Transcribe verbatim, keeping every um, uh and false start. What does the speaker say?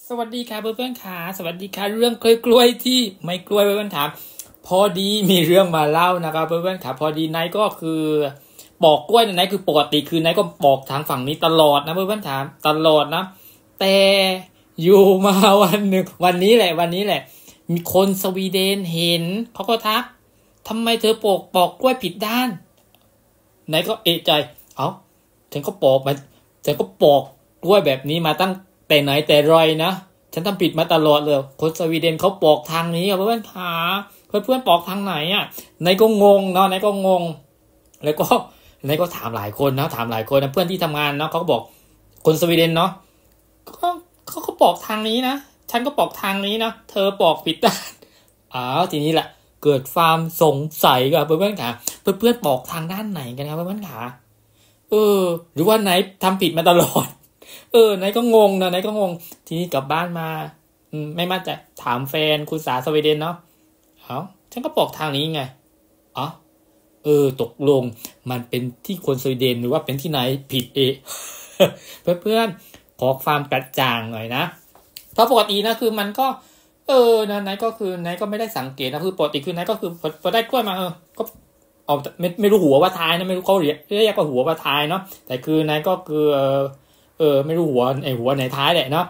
สวัสดีค่ะเพื่อนๆค่ะสวัสดีค่ะเรื่องกล้วยๆที่ไม่กล้วยเพื่อนๆถามพอดีมีเรื่องมาเล่านะครับเพื่อนๆค่ะพอดีไนท์ก็คือปอกกล้วยไนท์คือปกติคือไนท์ก็ปอกทางฝั่งนี้ตลอดนะเพื่อนๆถามตลอดนะแต่อยู่มาวันหนึ่งวันนี้แหละวันนี้แหละมีคนสวีเดนเห็นเขาก็ทักทำไมเธอปอกปอกกล้วยผิดด้านไนท์ก็เอะใจเอ้าฉันก็ปอกมาฉันก็ปอกกล้วยแบบนี้มาตั้งแต่ไหนแต่ไรนะฉันทำผิดมาตลอดเลยคนสวีเดนเขาปอกทางนี้อ่ะเพื่อนๆขาเพื่อนเพื่อนปอกทางไหนอ่ะไหนก็งงเนาะไหนก็งงแล้วก็ไหนก็ถามหลายคนนะถามหลายคนนะเพื่อนที่ทำงานเนาะเขาก็บอกคนสวีเดนเนาะก็เขาก็ปอกทางนี้นะฉันก็ปอกทางนี้นะเธอปอกผิดด้านอ้าวทีนี้แหละเกิดความสงสัยกับเพื่อนเพื่อนขาเพื่อนเพื่อนปอกทางด้านไหนกันครับเพื่อนเพื่อนขาเออหรือว่าไหนทำผิดมาตลอดเออไหนก็งงนะไหนก็งงทีนี้กลับบ้านมาอืมไม่มั่นใจถามแฟนคุณสาสวีเดนเนาะเอ้าฉันก็บอกทางนี้ไงอ๋อเออตกลงมันเป็นที่คนสวีเดนหรือว่าเป็นที่ไหนผิดเองเพื่อนๆขอความกระจ่างหน่อยนะเพราะปกตินะคือมันก็เออนะไหนก็คือไหนก็ไม่ได้สังเกตนะคือปกติคือไหนก็คือพอพอได้กล้วยมาเออก็เอาไม่ไม่รู้หัวว่าท้ายนะไม่รู้เขาเรียกเรียกว่าหัวว่าท้ายเนาะแต่คือไหนก็คือเออเออไม่รู้หัวไอหัวไหนท้ายแหละเนาะ